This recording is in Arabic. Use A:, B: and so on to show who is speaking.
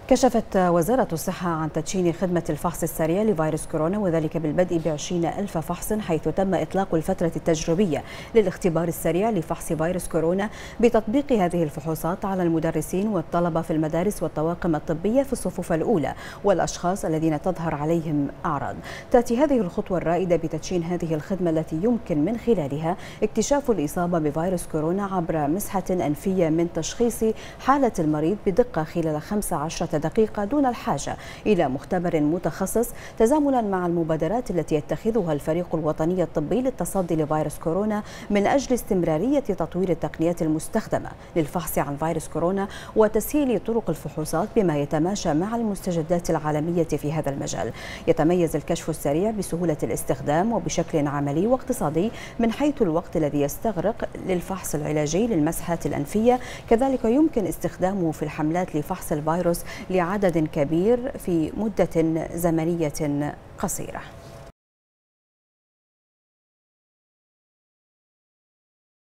A: كشفت وزارة الصحة عن تدشين خدمة الفحص السريع لفيروس كورونا، وذلك بالبدء ب20,000 فحص، حيث تم إطلاق الفترة التجريبية للاختبار السريع لفحص فيروس كورونا بتطبيق هذه الفحوصات على المدرسين والطلبة في المدارس والطواقم الطبية في الصفوف الأولى والأشخاص الذين تظهر عليهم أعراض. تأتي هذه الخطوة الرائدة بتدشين هذه الخدمة التي يمكن من خلالها اكتشاف الإصابة بفيروس كورونا عبر مسحة أنفية من تشخيص حالة المريض بدقة خلال 15 دقيقة دون الحاجة إلى مختبر متخصص، تزامنا مع المبادرات التي يتخذها الفريق الوطني الطبي للتصدي لفيروس كورونا من أجل استمرارية تطوير التقنيات المستخدمة للفحص عن فيروس كورونا وتسهيل طرق الفحوصات بما يتماشى مع المستجدات العالمية في هذا المجال. يتميز الكشف السريع بسهولة الاستخدام وبشكل عملي واقتصادي من حيث الوقت الذي يستغرق للفحص العلاجي للمسحات الأنفية، كذلك يمكن استخدامه في الحملات لفحص الفيروس لعدد كبير في مدة زمنية قصيرة.